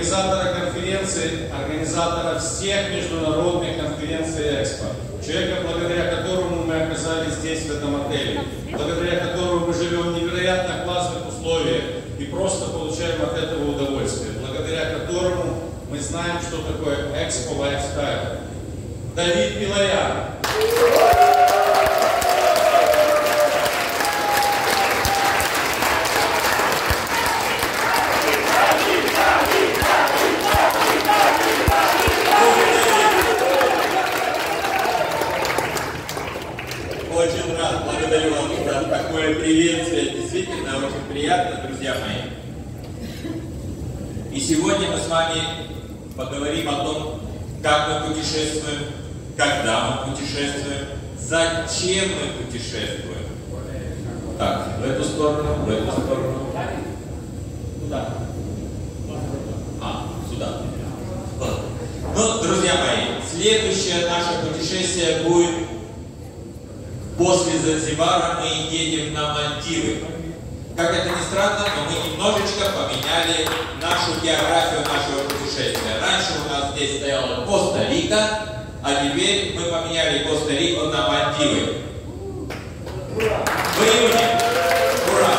организатора конференции, организатора всех международных конференций Экспо, человека, благодаря которому мы оказались здесь, в этом отеле, благодаря которому мы живем в невероятно классных условиях и просто получаем от этого удовольствие, благодаря которому мы знаем, что такое Expo Lifestyle. Давид Пилаян. Очень рад, благодарю вас за такое приветствие. Действительно, очень приятно, друзья мои. И сегодня мы с вами поговорим о том, как мы путешествуем, когда мы путешествуем, зачем мы путешествуем. Так, в эту сторону, в эту сторону. Куда? Сюда. Ну, друзья мои, следующее наше путешествие будет после Занзибара. Мы едем на Мальдивы. Как это ни странно, но мы немножечко поменяли нашу географию нашего путешествия. Раньше у нас здесь стояла Коста-Рика, а теперь мы поменяли Коста-Рику на Мальдивы. В июне. Ура!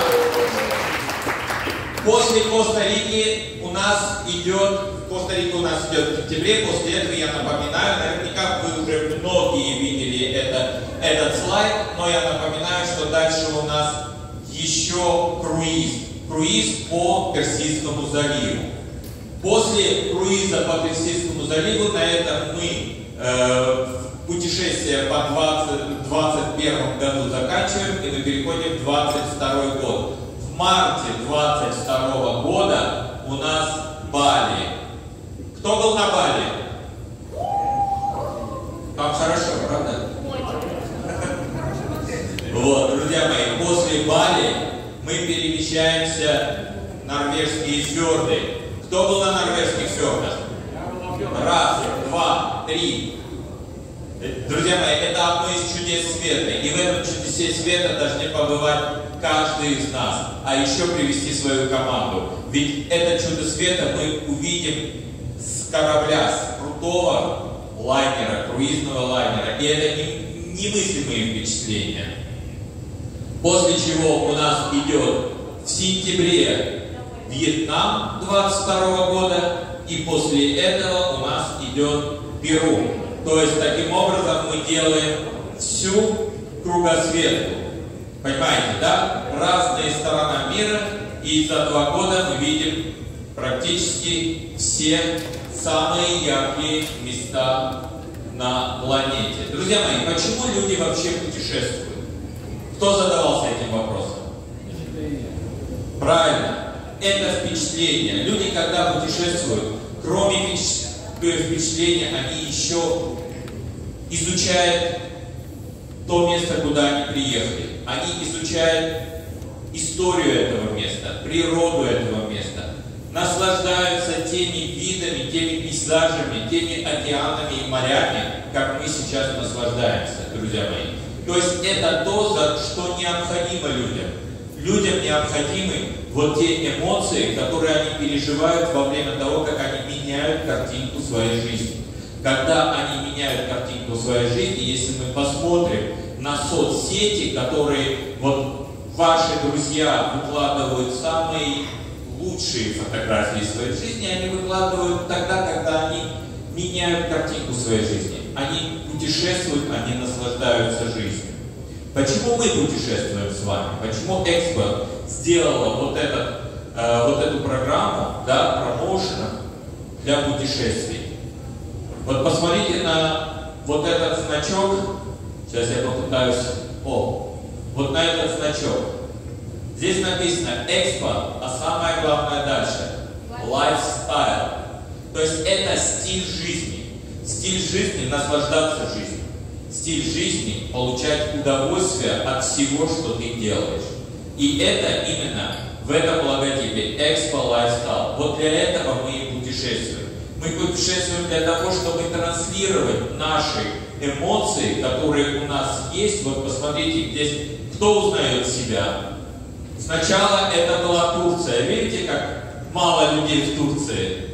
После Коста-Рики у нас идет, Коста-Рика у нас идет в сентябре. После этого я напоминаю, наверняка вы уже многие видели этот слайд, но я напоминаю, что дальше у нас еще круиз. Круиз по Персидскому заливу. После круиза по Персидскому заливу на этом мы путешествие по 2021 году заканчиваем, и мы переходим в 2022 год. В марте 2022 года у нас Бали. Кто был на Бали? Там хорошо, правда? Вот, друзья мои, после Бали мы перемещаемся в норвежские фьорды. Кто был на норвежских фьордах? Раз, два, три. Друзья мои, это одно из чудес света. И в этом чудесе света должны побывать каждый из нас, а еще привести свою команду. Ведь это чудо света мы увидим с корабля, с крутого лайнера, круизного лайнера. И это немыслимые впечатления. После чего у нас идет в сентябре Вьетнам 2022 года, и после этого у нас идет Перу. То есть таким образом мы делаем всю кругосветку. Понимаете, да? Разные стороны мира, и за 2 года мы видим практически все самые яркие места на планете. Друзья мои, почему люди вообще путешествуют? Кто задавался этим вопросом? Правильно. Это впечатление. Люди, когда путешествуют, кроме впечатления, они еще изучают то место, куда они приехали. Они изучают историю этого места, природу этого места, наслаждаются теми видами, теми пейзажами, теми океанами и морями, как мы сейчас наслаждаемся, друзья мои. То есть это то, за что необходимо людям. Людям необходимы вот те эмоции, которые они переживают во время того, как они меняют картинку своей жизни. Когда они меняют картинку своей жизни, если мы посмотрим на соцсети, которые вот ваши друзья выкладывают самые лучшие фотографии своей жизни, они выкладывают тогда, когда они меняют картинку своей жизни. Они путешествуют, они наслаждаются жизнью. Почему мы путешествуем с вами? Почему Экспо сделала вот эту программу, да, промоушена для путешествий? Вот посмотрите на вот этот значок. Сейчас я попытаюсь. Вот на этот значок. Здесь написано Экспо, а самое главное дальше Lifestyle. То есть это стиль жизни. Стиль жизни – наслаждаться жизнью. Стиль жизни – получать удовольствие от всего, что ты делаешь. И это именно в этом логотипе Expo Lifestyle. Вот для этого мы и путешествуем. Мы путешествуем для того, чтобы транслировать наши эмоции, которые у нас есть. Вот посмотрите, здесь кто узнает себя? Сначала это была Турция. Видите, как мало людей в Турции?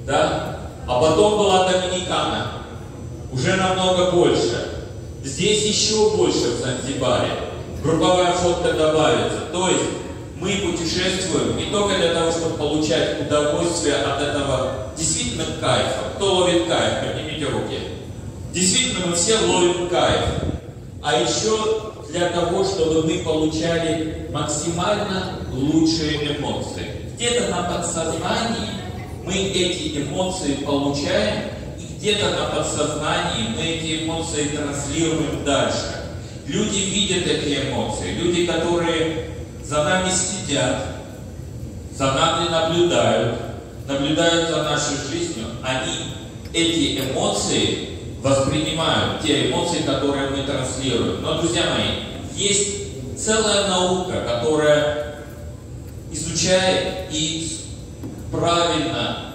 да? А потом была Доминикана, уже намного больше. Здесь еще больше в Занзибаре. Групповая фотка добавится. То есть мы путешествуем не только для того, чтобы получать удовольствие от этого действительно кайфа. Кто ловит кайф? Поднимите руки. Действительно, мы все ловим кайф. А еще для того, чтобы мы получали максимально лучшие эмоции. Где-то на подсознании мы эти эмоции получаем, и где-то на подсознании мы эти эмоции транслируем дальше. Люди видят эти эмоции, люди, которые за нами следят, за нами наблюдают за нашей жизнью, они эти эмоции воспринимают, те эмоции, которые мы транслируем. Но, друзья мои, есть целая наука, которая изучает и правильно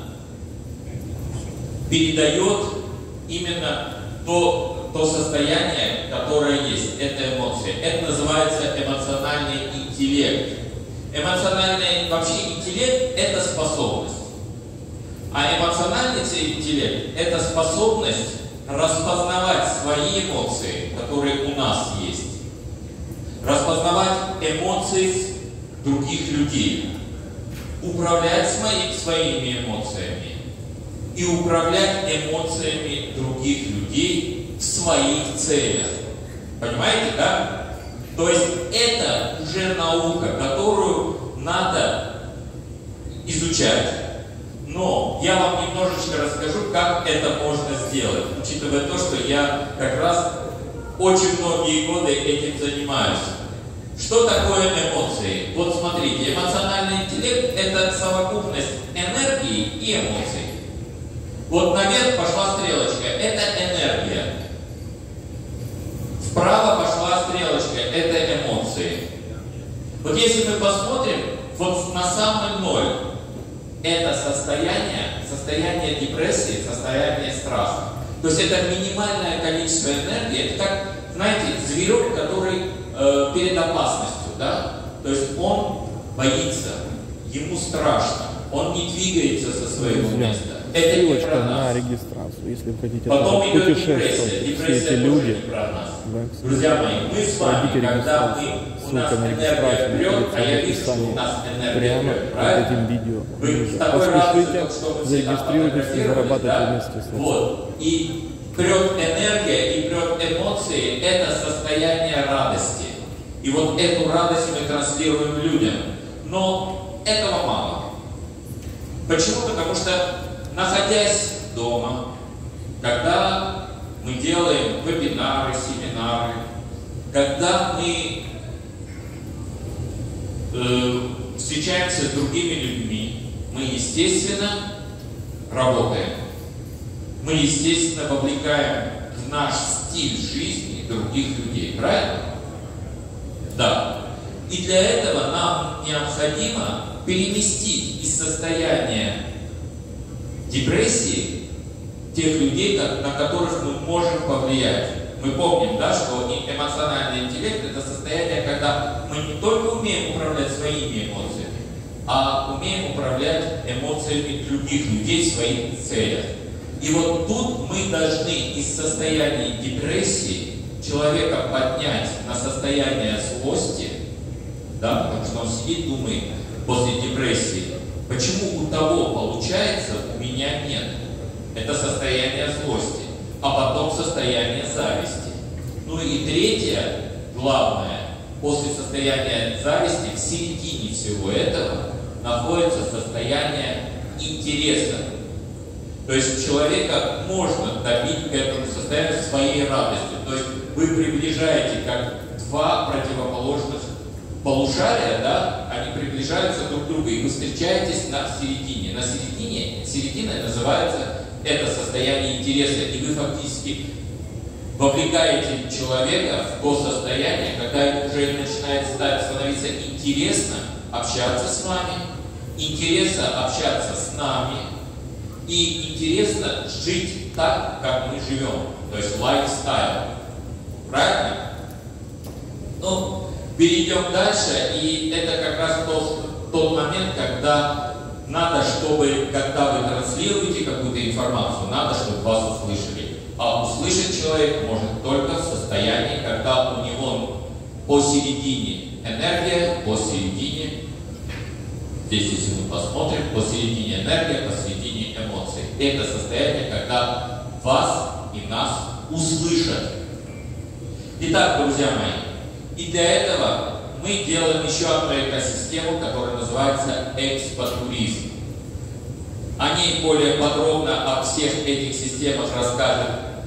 передает именно то состояние, которое есть. Это эмоции. Это называется эмоциональный интеллект. Эмоциональный вообще интеллект – это способность. А эмоциональный интеллект – это способность распознавать свои эмоции, которые у нас есть. Распознавать эмоции других людей. Управлять своими эмоциями. И управлять эмоциями других людей в своих целях. Понимаете, да? То есть это уже наука, которую надо изучать. Но я вам немножечко расскажу, как это можно сделать, учитывая то, что я как раз очень многие годы этим занимаюсь. Что такое эмоции? Вот смотрите, эмоциональный интеллект – это совокупность энергии и эмоций. Вот наверх пошла стрелочка – это энергия. Вправо пошла стрелочка – это эмоции. Вот если мы посмотрим, вот на самый ноль – это состояние депрессии, состояние страха. То есть это минимальное количество энергии. Это как, знаете, зверек, который перед опасностью, да? То есть он боится, ему страшно, он не двигается со своего места. Это не про нас. На регистрацию, если вы хотите. Потом идет депрессия. Депрессия тоже не про нас. Друзья мои, мы с вами, когда у нас энергия прет, а я вижу, что у нас энергия прет, правильно? Видео. Вы с такой радостью, что мы зарегистрируйтесь и зарабатывайте вместе с нами. Вот. И прет энергия, и прет эмоции – это состояние радости. И вот эту радость мы транслируем людям. Но этого мало. Почему? Потому что, находясь дома, когда мы делаем вебинары, семинары, когда мы встречаемся с другими людьми, мы, естественно, работаем. Мы, естественно, вовлекаем в наш стиль жизни других людей. Правильно? Да. И для этого нам необходимо переместить из состояния депрессии тех людей, на которых мы можем повлиять. Мы помним, да, что эмоциональный интеллект – это состояние, когда мы не только умеем управлять своими эмоциями, а умеем управлять эмоциями других людей в своих целях. И вот тут мы должны из состояния депрессии человека поднять на состояние злости, да, потому что он сидит, думает после депрессии, почему у того получается, у меня нет. Это состояние злости, а потом состояние зависти. Ну и третье, главное, после состояния зависти в середине всего этого находится состояние интереса. То есть человека можно добить к этому состоянию своей радостью. То есть вы приближаете как два противоположных полушария, да, они приближаются друг к другу, и вы встречаетесь на середине. На середине, середина называется это состояние интереса, и вы фактически вовлекаете человека в то состояние, когда уже начинает становиться интересно общаться с вами, интересно общаться с нами, и интересно жить так, как мы живем, то есть лайфстайл. Правильно? Ну, перейдем дальше, и это как раз тот момент, когда надо, чтобы, когда вы транслируете надо, чтобы вас услышали. А услышать человек может только в состоянии, когда у него посередине энергия, посередине, здесь если мы посмотрим, посередине энергия, посередине эмоции. Это состояние, когда вас и нас услышат. Итак, друзья мои, и для этого мы делаем еще одну экосистему, которая называется экспотуризм. О ней более подробно, о всех этих системах расскажет,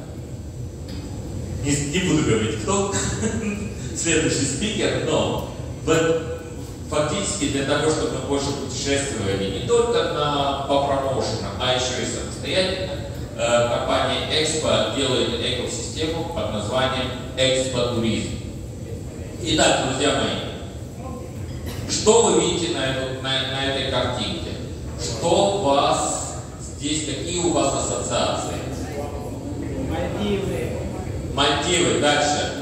не буду говорить кто, следующий спикер, но фактически для того, чтобы мы больше путешествовали не только по промоушенам, а еще и самостоятельно, компания Экспо делает экосистему под названием экспотуризм. Итак, друзья мои, что вы видите на этой картинке? Что у вас здесь, какие у вас ассоциации? Мальдивы. Мальдивы, дальше.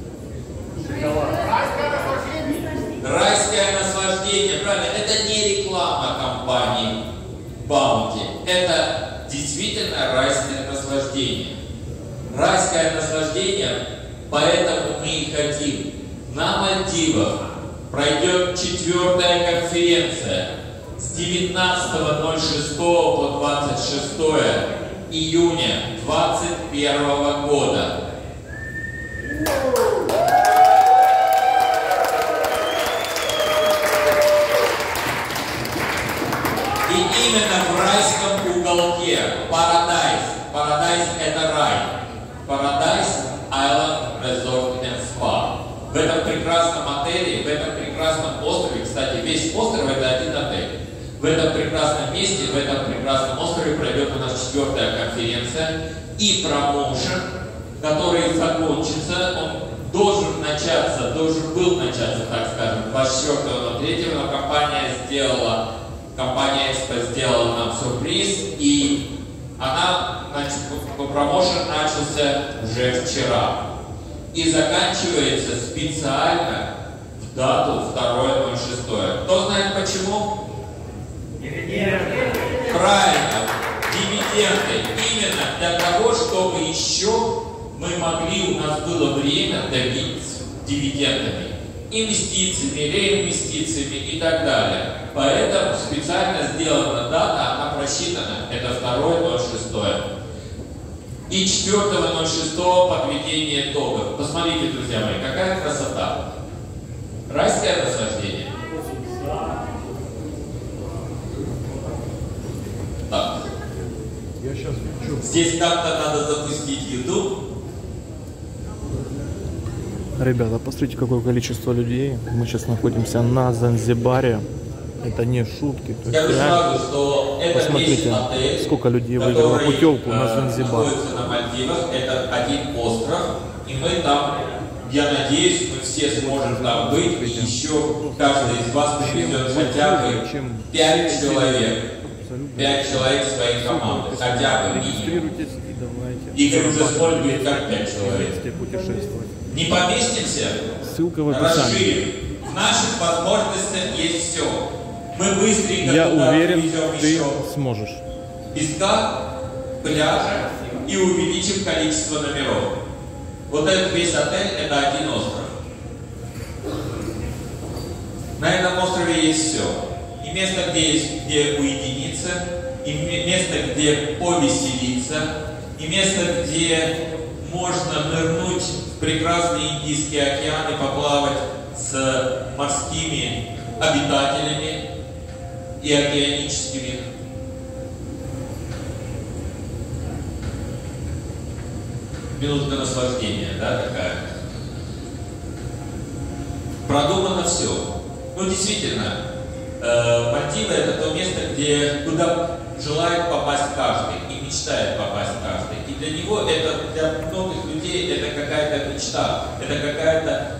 Райское наслаждение, правильно, это не реклама компании Баунти, это действительно райское наслаждение. Райское наслаждение, поэтому мы и хотим. На Мальдивах пройдет 4-я конференция с 19.06 по 26 июня 2021 года. И именно в райском уголке Paradise это рай. Paradise Island Resort and Spa. В этом прекрасном отеле, в этом прекрасном острове, кстати, весь остров это один отель. В этом прекрасном месте, в этом прекрасном острове пройдет у нас 4-я конференция и промоушен, который закончится, он должен был начаться, так скажем, 24.03, но компания Экспо сделала нам сюрприз, и промоушен начался уже вчера. И заканчивается специально в дату 2.06. Кто знает почему? Правильно, дивиденды. Именно для того, чтобы еще мы могли, у нас было время давить дивидендами, инвестициями, реинвестициями и так далее. Поэтому специально сделана дата, она просчитана, это 2.06. И 4.06 подведение итогов. Посмотрите, друзья мои, какая красота. Райское наслаждение. Так. Здесь как-то надо запустить YouTube. Ребята, посмотрите, какое количество людей. Мы сейчас находимся на Занзибаре. Это не шутки. То есть, сразу, что это посмотрите, отель, сколько людей выиграло путевку на Занзибар. Находится на Мальдивах, это один остров, и мы там, я надеюсь, мы все сможем там быть, и еще каждый из вас привезет хотя бы 5 человек. 5 человек своей команды, хотя бы минимум. Игорь уже смотрит, говорит, как 5 человек. Не поместимся? Ссылка в описании. Расширим. В наших возможностях есть все. Мы быстренько Я туда уверен, привезем ты еще сможешь. песка, пляжа и увеличим количество номеров. Вот этот весь отель – это один остров. На этом острове есть все. И место, где уединиться, и место, где повеселиться, и место, где можно нырнуть в прекрасный Индийский океан и поплавать с морскими обитателями и океаническими. Минутка наслаждения, да, такая. Продумано все. Ну, действительно, Мальдивы – это то место, куда желает попасть каждый и мечтает попасть каждый. И для него это, для многих людей, это какая-то мечта, это какая-то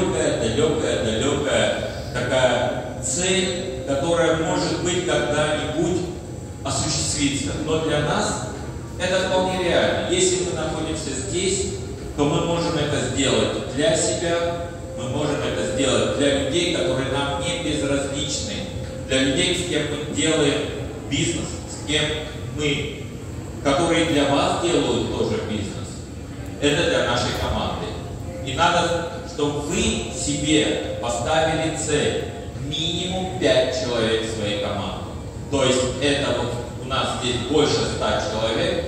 далекая такая цель, которая может быть когда-нибудь осуществиться. Но для нас это вполне реально. Если мы находимся здесь, то мы можем это сделать для себя, мы можем это сделать для людей, которые нам не безразличны, для людей, с кем мы делаем бизнес, с кем мы которые для вас делают тоже бизнес, это для нашей команды. И надо, чтобы вы себе поставили цель минимум 5 человек в своей команде. То есть это вот у нас здесь больше 100 человек,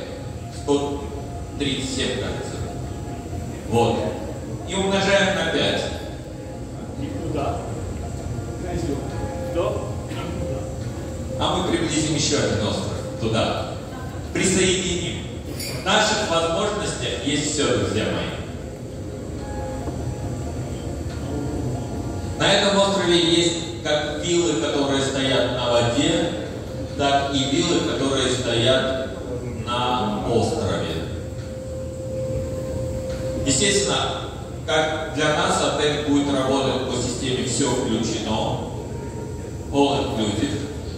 137, кажется. Вот. И умножаем на 5. Никуда. А мы приблизим еще один остров туда. Присоединим. В наших возможностях есть все, друзья мои. На этом острове есть как виллы, которые стоят на воде, так и виллы, которые стоят на острове. Естественно, как для нас отель будет работать по системе «все включено», all inclusive.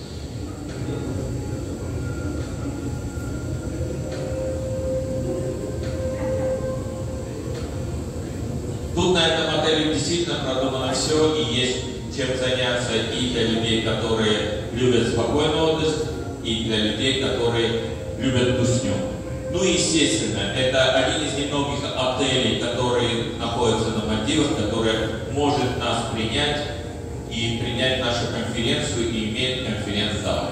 Тут на этом отеле действительно продумано все, и есть чем заняться и для людей, которые любят спокойный отдых, и для людей, которые любят тусню. Ну и естественно, это один из немногих отелей, который находится на Мальдивах, который может нас принять и принять нашу конференцию и имеет конференц-зал.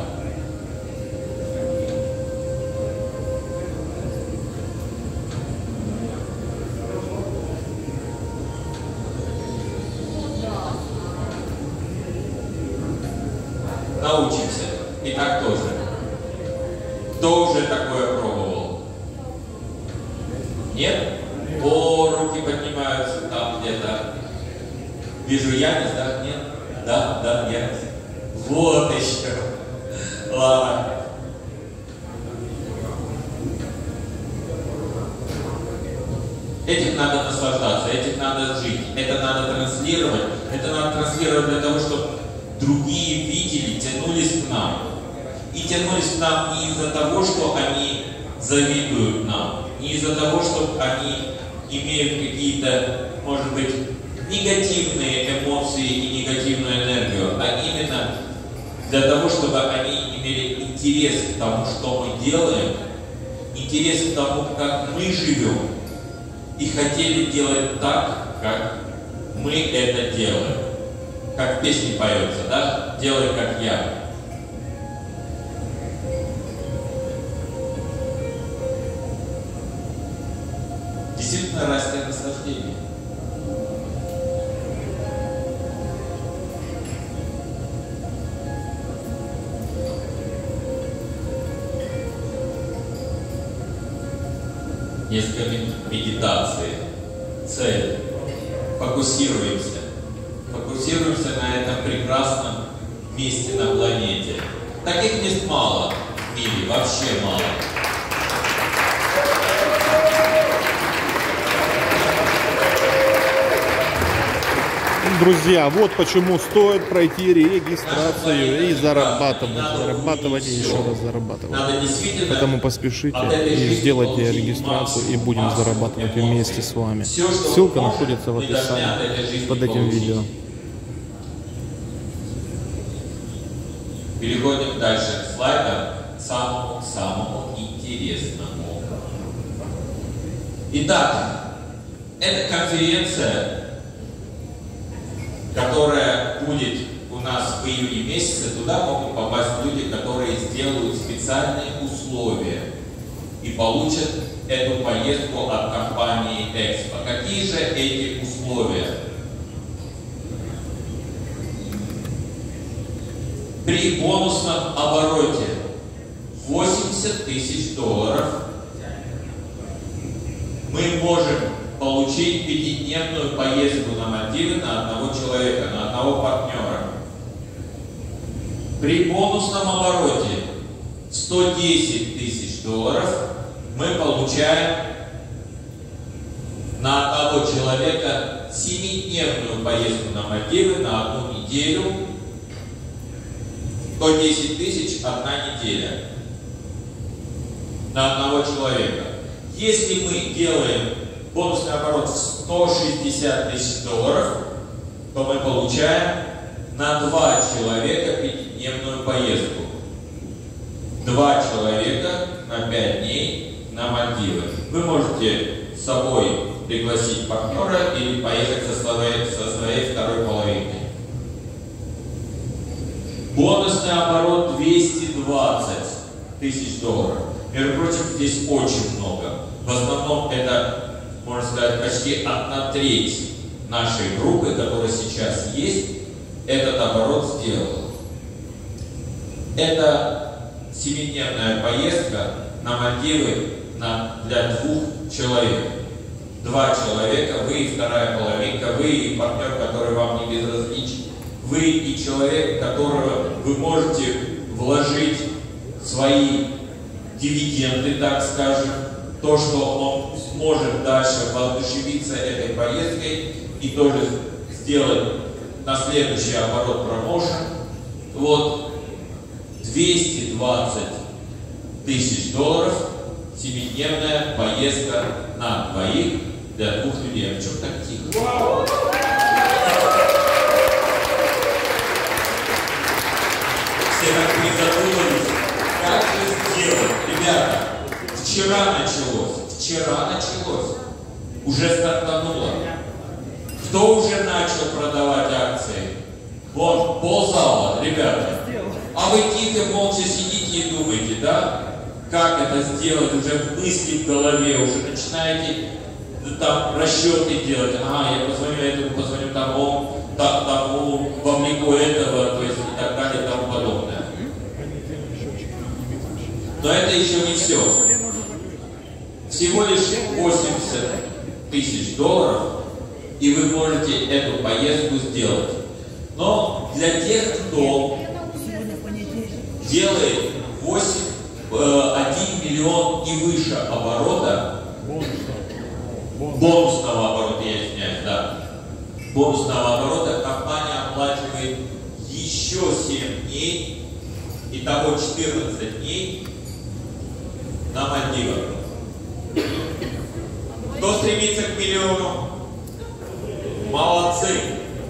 Научимся. И так тоже. Кто уже такое пробовал? Нет? О, руки поднимаются там где-то. Вижу Янис, да? Нет? Да, Янис. Вот еще. Ладно. Этим надо наслаждаться, этим надо жить, это надо транслировать. Это надо транслировать для того, чтобы другие видели, тянулись к нам. И тянулись к нам не из-за того, что они завидуют нам, не из-за того, что они имеют какие-то, может быть, негативные эмоции и негативную энергию, а именно для того, чтобы они имели интерес к тому, что мы делаем, интерес к тому, как мы живем, и хотели делать так, как мы это делаем. Как в песне поется, да? Делай, как я. Действительно, райское наслаждение. Несколько минут медитации. Цель. Фокусируемся. Фокусируемся на этом прекрасном месте на планете. Таких мест мало в мире, вообще мало. Друзья, вот почему стоит пройти регистрацию и зарабатывать и еще раз зарабатывать. Поэтому поспешите и сделайте регистрацию, и будем зарабатывать вместе с вами. Ссылка находится в описании под этим видео. Переходим дальше к слайдам, самому интересному. Итак, эта конференция, которая будет у нас в июне месяце, туда могут попасть люди, которые сделают специальные условия и получат эту поездку от компании Экспо. Какие же эти условия? При бонусном обороте $80 тысяч мы можем получить 5-дневную поездку на Мальдивы на одного человека, на одного партнера. При бонусном обороте $110 тысяч мы получаем на одного человека 7-дневную поездку на Мальдивы на одну неделю. 110 тысяч одна неделя на одного человека. Если мы делаем бонусный оборот в $160 тысяч, то мы получаем на 2 человека 5-дневную поездку. 2 человека на 5 дней партнера или поехать со своей второй половинкой. Бонусный оборот 220 тысяч долларов. Между прочим, здесь очень много. В основном это, можно сказать, почти 1/3 нашей группы, которая сейчас есть, этот оборот сделала. Это 7-дневная поездка на Мальдивы для 2 человек. 2 человека, вы и вторая половинка, вы и партнер, который вам не безразличен, вы и человек, которого вы можете вложить свои дивиденды, так скажем, то, что он сможет дальше воодушевиться этой поездкой и тоже сделать на следующий оборот промоушен. Вот 220 тысяч долларов, 7-дневная поездка на 2 для 2 людей. А почему так тихо? Все так призадумались, как же сделать. Ребята, вчера началось, уже стартануло. Кто уже начал продавать акции? Вон, ползала, ребята. А вы тихо, молча сидите и думаете, да? Как это сделать? Уже в мысли в голове, уже начинаете там расчеты делать. Ага, я позвоню этому, позвоню тому, вовлеку этого, то есть и так далее и тому подобное. Но это еще не все. Всего лишь 80 тысяч долларов, и вы можете эту поездку сделать. Но для тех, кто делает 1 миллион и выше оборота, бонусного оборота, я извиняюсь, да, бонусного оборота, компания оплачивает еще 7 дней, итого 14 дней на Мальдивах. Кто стремится к миллиону? Молодцы!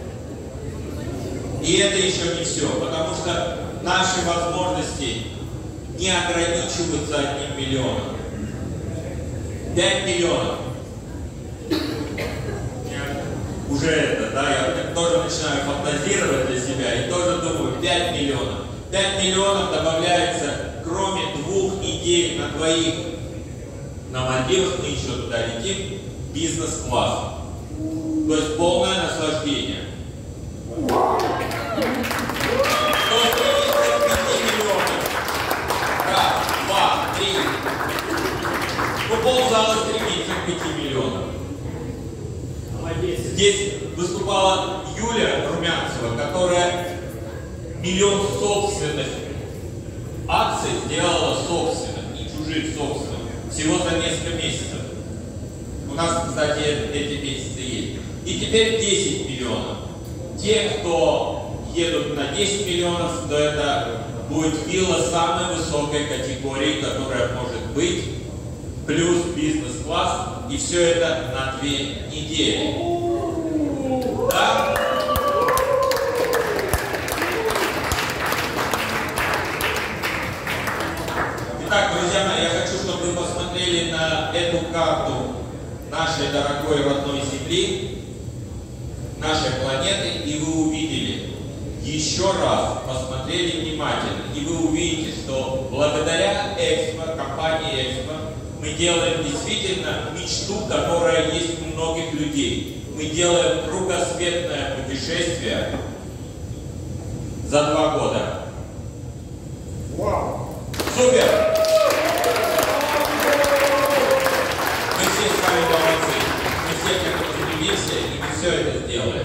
И это еще не все, потому что наши возможности не ограничиваются 1 миллионом. 5 миллионов. Уже это, да, я тоже начинаю фантазировать для себя и тоже думаю, 5 миллионов. 5 миллионов добавляется, кроме 2 недель на 2 на Мальдивах, мы еще туда летим, бизнес-класс. То есть полное наслаждение. Кто стремится к 5 миллионам? Раз, 2, 3. Ну, ползала стремится к 5 миллионам. Здесь выступала Юля Румянцева, которая 1 миллион собственных акций сделала собственных, не чужих собственных, всего за несколько месяцев. У нас, кстати, эти месяцы есть. И теперь 10 миллионов. Те, кто едут на 10 миллионов, то это будет вилла самой высокой категории, которая может быть, плюс бизнес-класс, и все это на 2 недели. Да? Итак, друзья мои, я хочу, чтобы вы посмотрели на эту карту нашей дорогой родной Земли, нашей планеты, и вы увидели, еще раз посмотрели внимательно, и вы увидите, что благодаря Экспо, компании Экспо, мы делаем действительно мечту, которая есть у многих людей. Мы делаем кругосветное путешествие за 2 года. Вау! Супер! Мы все с вами молодцы. Мы все к этому стремимся, и мы все это сделаем.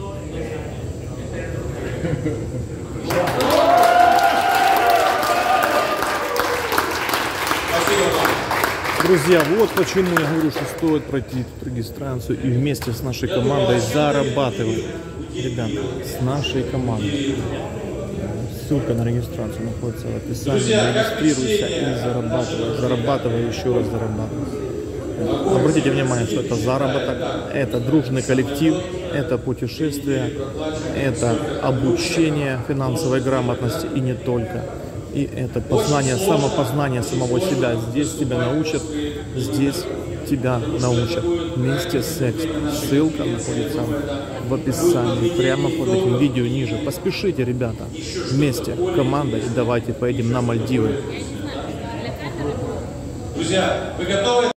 Спасибо вам. Друзья, вот почему я говорю, что стоит пройти регистрацию и вместе с нашей командой зарабатывать. Ребята, с нашей командой. Ссылка на регистрацию находится в описании. Регистрируйся и зарабатывай. Зарабатывай, еще раз зарабатывай. Обратите внимание, что это заработок, это дружный коллектив, это путешествие, это обучение финансовой грамотности и не только. И это познание, самопознание самого себя. Здесь тебя научат, здесь тебя научат вместе с экспо. Ссылка находится в описании, прямо под этим видео ниже. Поспешите, ребята, вместе, командой, давайте поедем на Мальдивы. Друзья, вы готовы?